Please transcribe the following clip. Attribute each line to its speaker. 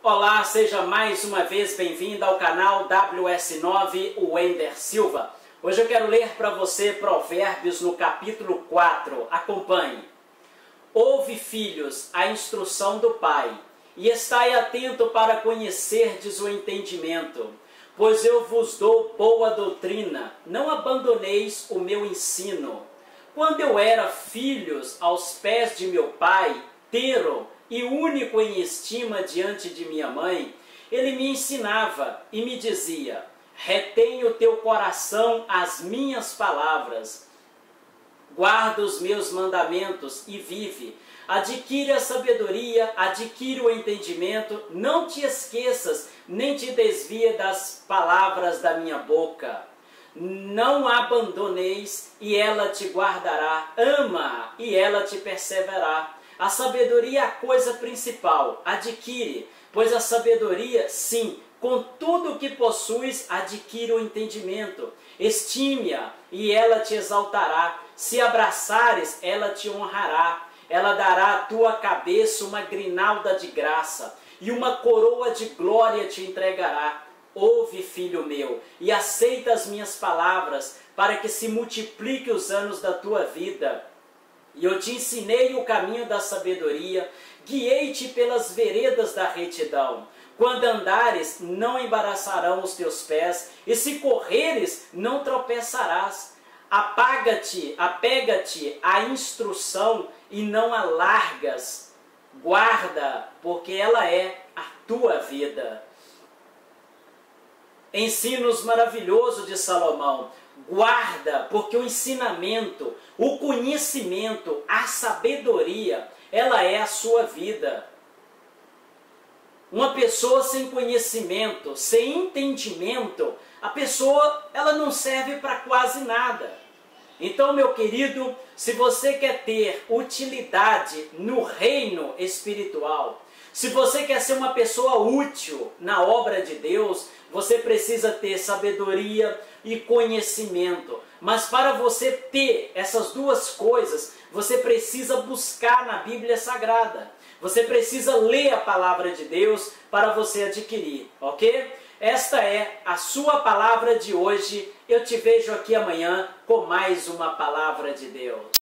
Speaker 1: Olá, seja mais uma vez bem-vindo ao canal WS9 Wender Silva. Hoje eu quero ler para você Provérbios no capítulo 4. Acompanhe. Ouve, filhos, a instrução do pai, e estai atento para conhecerdes o entendimento. Pois eu vos dou boa doutrina, não abandoneis o meu ensino. Quando eu era filhos aos pés de meu pai, tero e único em estima diante de minha mãe, ele me ensinava e me dizia: retém o teu coração as minhas palavras, guarda os meus mandamentos e vive. Adquire a sabedoria, adquire o entendimento, não te esqueças, nem te desvie das palavras da minha boca. Não a abandoneis, e ela te guardará. Ama, e ela te perseverará. A sabedoria é a coisa principal. Adquire, pois a sabedoria, sim, com tudo o que possuis, adquire o entendimento. Estime-a, e ela te exaltará. Se abraçares, ela te honrará. Ela dará à tua cabeça uma grinalda de graça, e uma coroa de glória te entregará. Ouve, filho meu, e aceita as minhas palavras, para que se multiplique os anos da tua vida. E eu te ensinei o caminho da sabedoria, guiei-te pelas veredas da retidão. Quando andares, não embaraçarão os teus pés, e se correres, não tropeçarás. Apega-te à instrução e não a largas. Guarda, porque ela é a tua vida. Ensinos maravilhosos de Salomão. Guarda, porque o ensinamento, o conhecimento, a sabedoria, ela é a sua vida. Uma pessoa sem conhecimento, sem entendimento, a pessoa ela não serve para quase nada. Então, meu querido, se você quer ter utilidade no reino espiritual, se você quer ser uma pessoa útil na obra de Deus, você precisa ter sabedoria e conhecimento. Mas para você ter essas duas coisas, você precisa buscar na Bíblia Sagrada. Você precisa ler a palavra de Deus para você adquirir, ok? Esta é a sua palavra de hoje. Eu te vejo aqui amanhã com mais uma palavra de Deus.